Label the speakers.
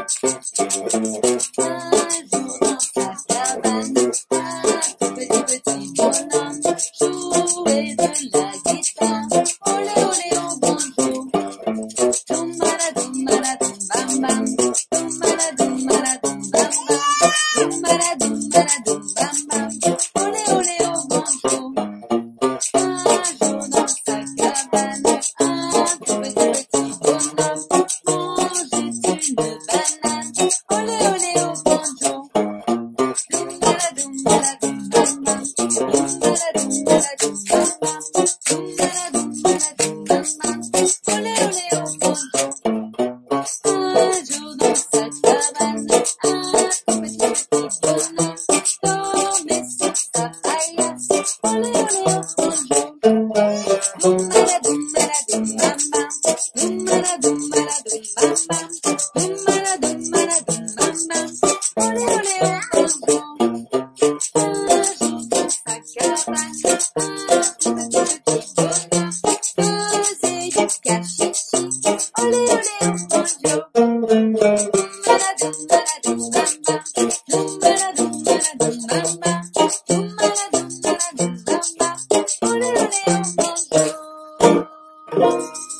Speaker 1: dans sa cabane, un tout petit bonhomme jouait de la guitare. Olé olé au banjo, doum maladoum maladoum bam bam, doum maladoum maladoum bam bam, doum maladoum maladoum bam bam. Olé olé au banjo. Un jour dans sa cabane, un tout petit bonhomme mangeait une banane. Olé olé au banjo. Doum maladoum maladoum bam bam, doum maladoum maladoum bam bam, doum maladoum maladoum bam bam. Olé olé au banjo. Un jour dans sa cabane, un tout petit bonhomme dormait sur sa paillasse. Olé olé au banjo. Doum maladoum maladoum bam bam, doum maladoum maladoum bam bam, doum maladoum maladoum bam bam. Olé olé au banjo. Un jour dans sa cabane, un tout petit bonhomme faisait du cachichi. Olé olé au banjo. Doum maladoum maladoum bam bam, doum maladoum maladoum bam bam, doum maladoum maladoum bam bam. Olé olé au banjo.